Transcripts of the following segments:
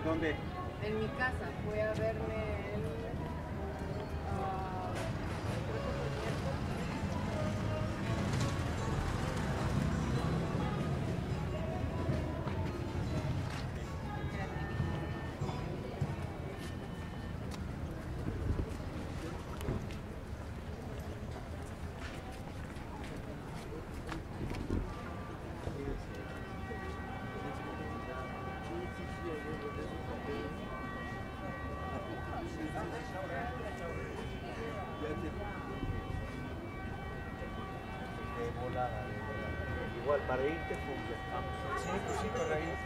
¿Dónde? En mi casa. Fue a verme el... Igual, para irte, pues sí, pues sí, para irte.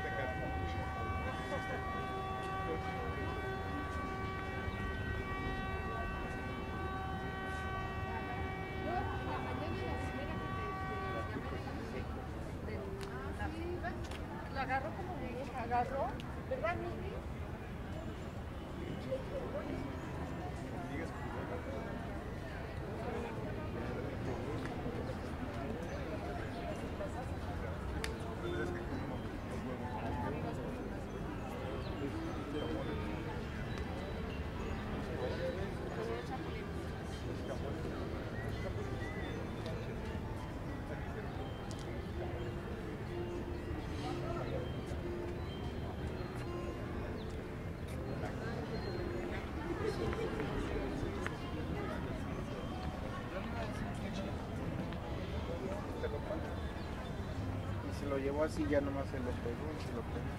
Lo agarró como me agarró, ¿verdad, Miki? Y se lo llevó así, ya nomás se lo pegó y se lo pegó.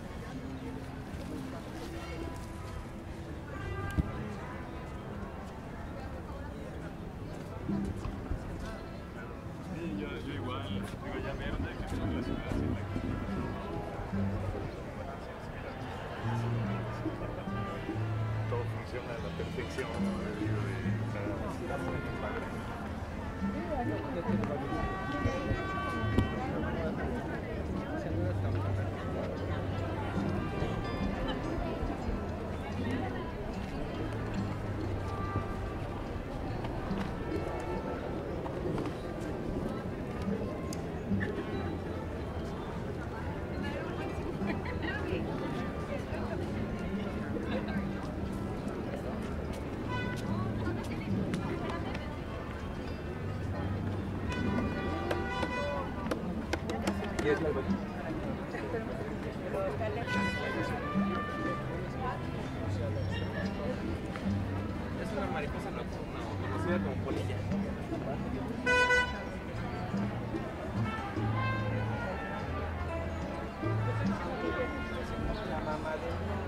Yo igual, digo, ya vieron de que son la ciudad así, todo funciona a la perfección, ¿Y es la es una mariposa nocturna, conocida como polilla. La mamá de...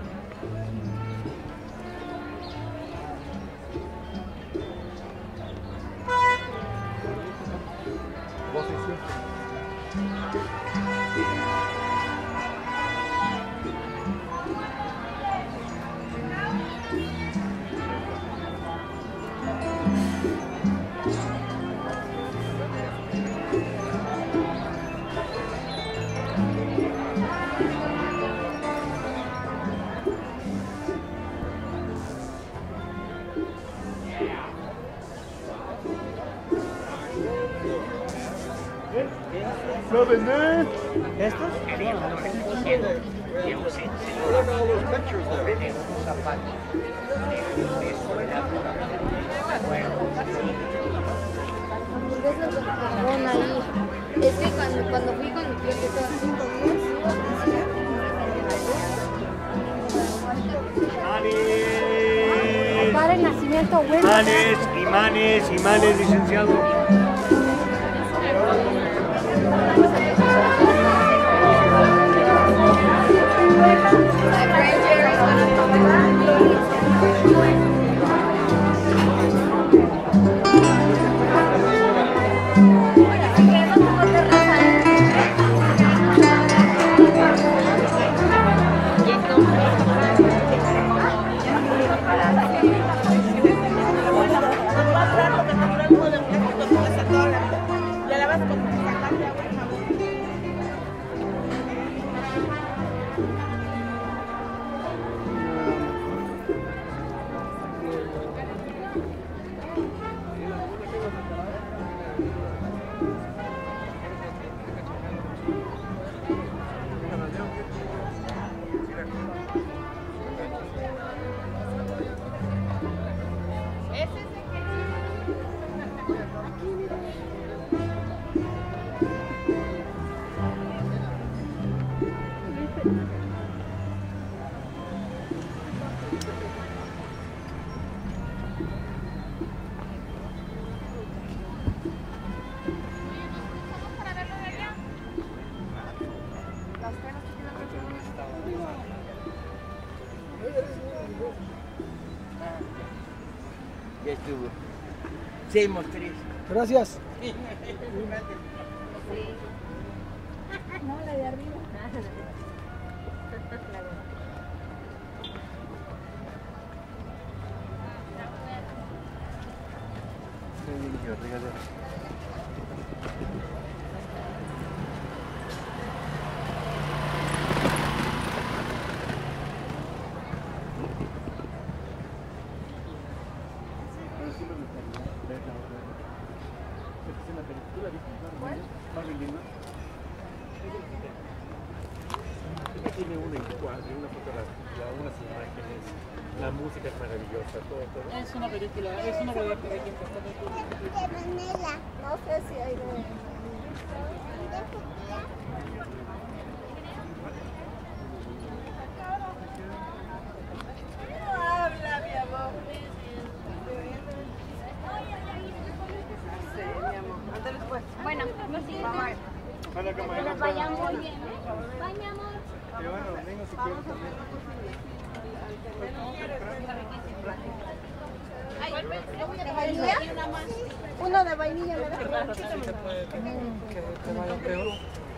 ¿Lo venden? ¿Estos? Ahí. Es que cuando fui con mi tío, que estaba 5 días, para el nacimiento, bueno. Imanes, licenciado. Mira. Ya estuvo. Seamos 3. Gracias. No, la de arriba. Tiene una encuadre, una fotografía, unas imágenes, la música es maravillosa, todo. Es una película, es una película que está muy No sé si hay de... Habla, mi amor. Sí, mi amor. Ándale pues. Bueno, no sí. Que les vaya muy bien, ¿eh? Bye, mi amor. Pero bueno, vengo si quieres también. ¿De vainilla? Uno de vainilla, ¿verdad? Que te vaya peor.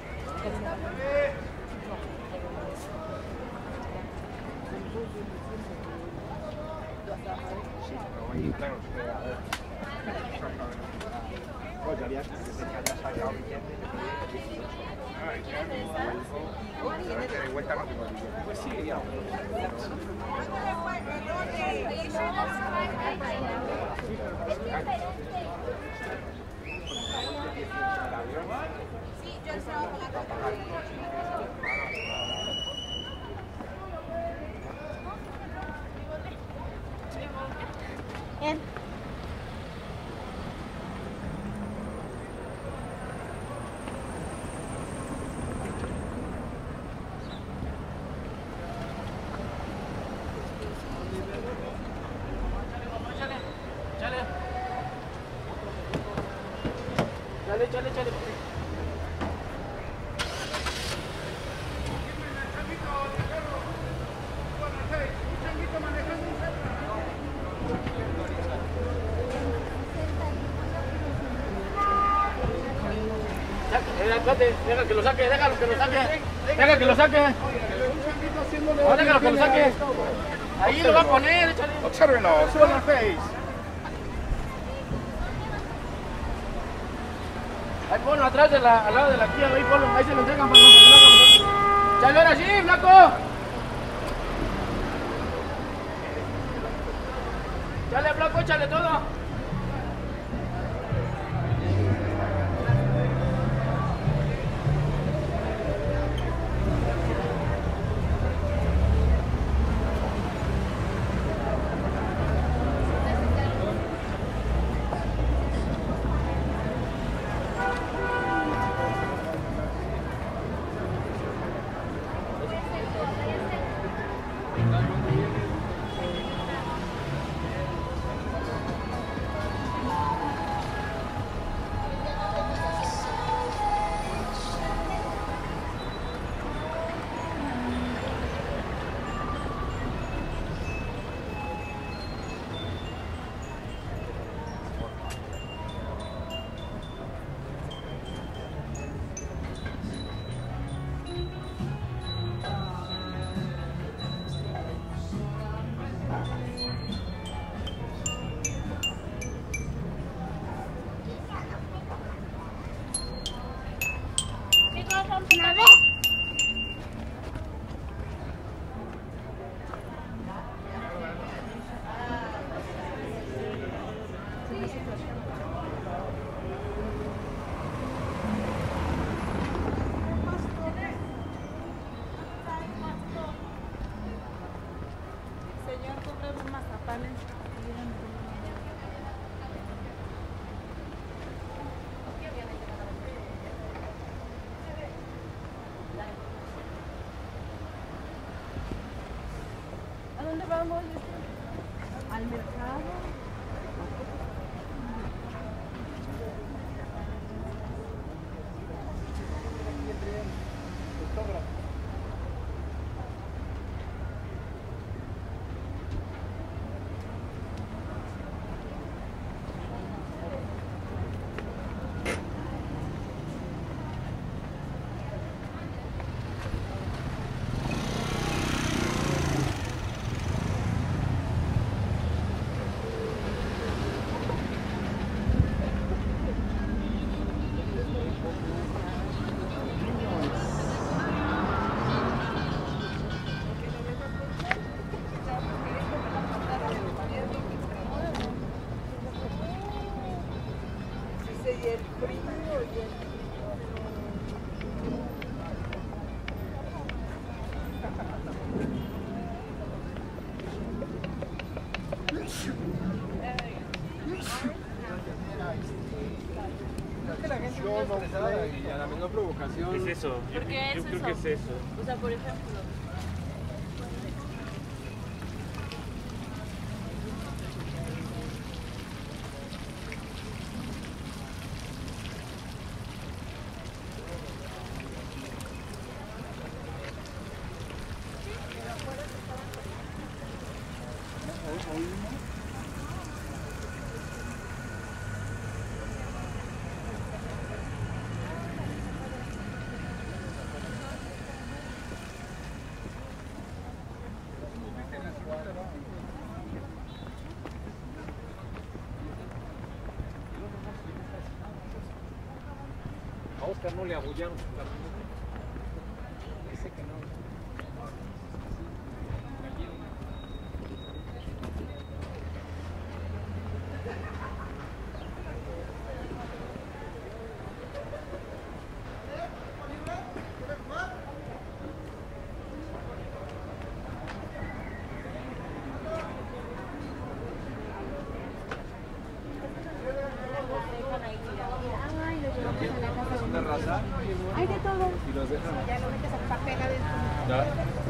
Pues sí, ya. Bien. Chale. Deja que lo saque, déjalo que lo saque. Deja que lo saque. No, déjalo que lo saque. Ahí lo va a poner, échale. Obsérvenlo, suban la face. Ahí ponlo atrás al lado de la tía, ahí ponlo, ahí se lo entregan para que lo hagamos. Chale, ahora sí, flaco. Chale, flaco, échale todo. Señor, compre unos mazapanes. ¿A dónde vamos? Al mercado. Fotógrafo. ocasión. Es eso, yo creo que es eso. O sea, por ejemplo. A Oscar no le abullaron su camioneta. Dice que no. ¿De raza? Hay de todo. Y los dejan. Ya lo metes a papel adentro. Ya.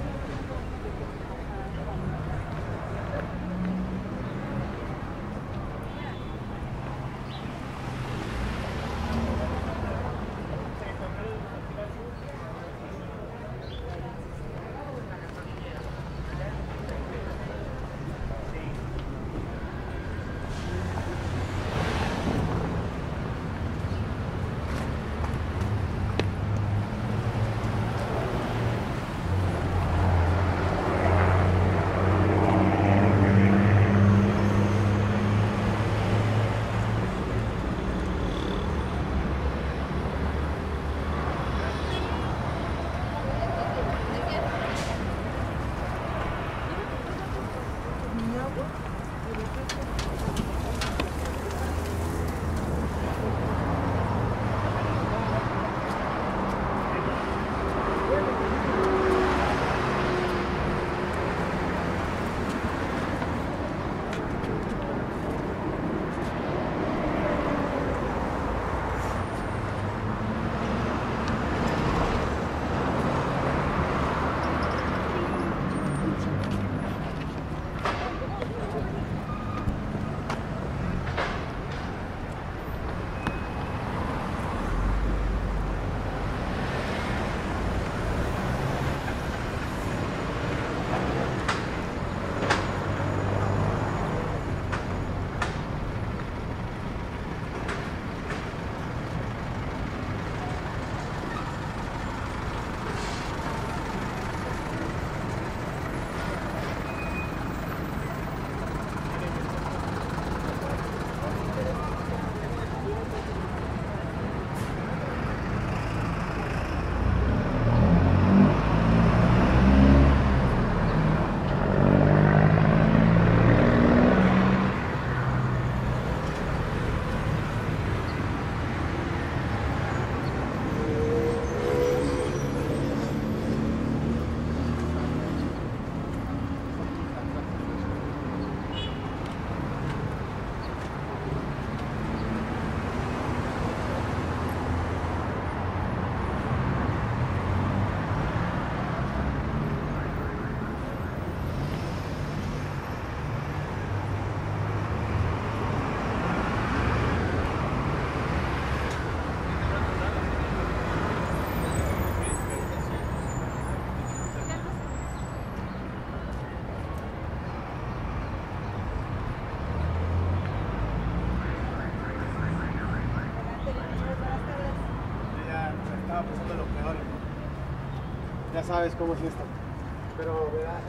Ya sabes cómo es esto. Pero, ¿verdad?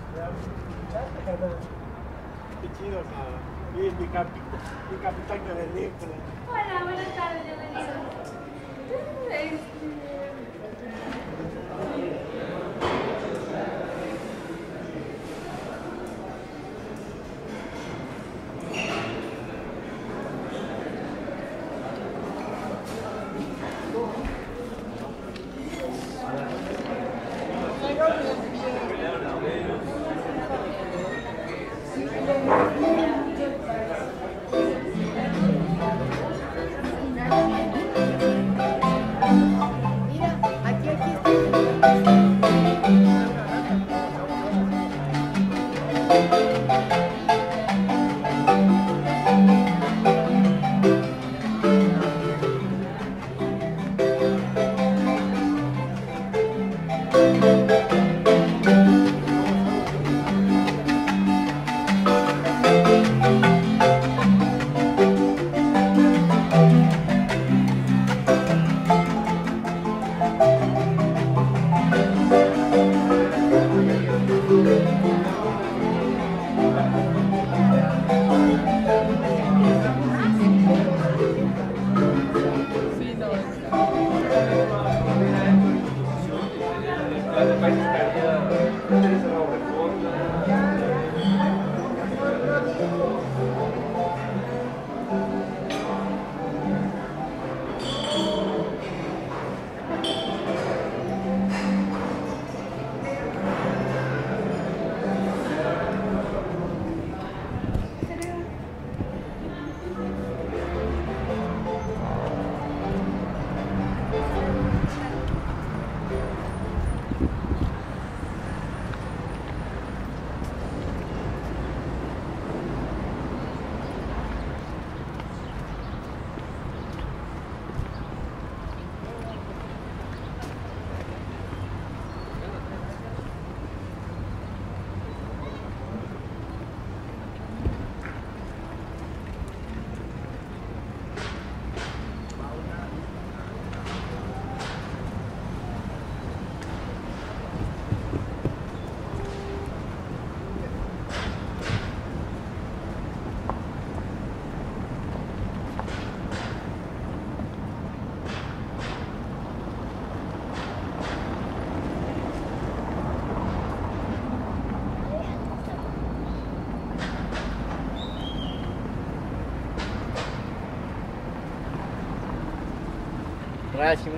Qué chido, o sea, y es mi capitán que me dijo. Hola, buenas tardes, bienvenidos. Gracias.